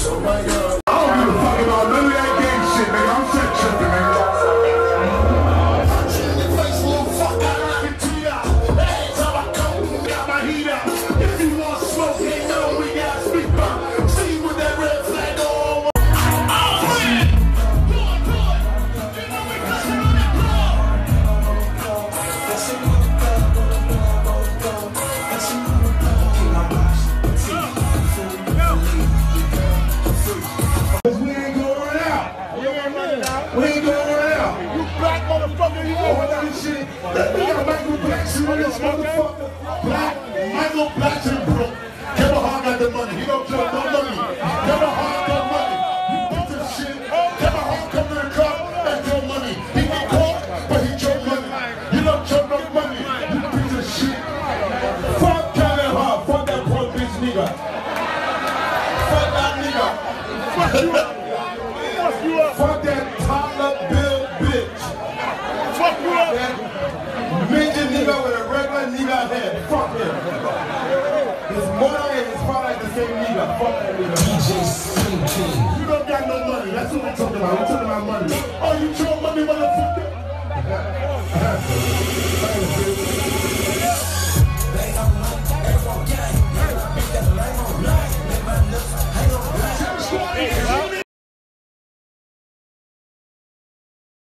don't give a fuck about none of that gang shit, nigga. I'm set tripping, nigga. We ain't going out. You black motherfucker, you know what that shit. We got Michael Blackson in this motherfucker. Black, Michael Blackson broke. Kevin Hart got the money. He don't care no money. Kevin Hart got money. You piece of shit. Kevin Hart come to the club and throw money. He got caught, but he throw money. You don't throw no money. You piece of shit. Fuck Kevin Hart. Fuck that poor bitch nigga. Fuck that nigga. Fuck you up. Fuck you up. Fuck that top-up bill bitch. Fuck you up. That midget nigga with a regular nigga head. Fuck him. His mother and his father is the same nigga. Fuck that nigga. DJ Slim King. You don't got no money. That's what we're talking about. We're talking about money.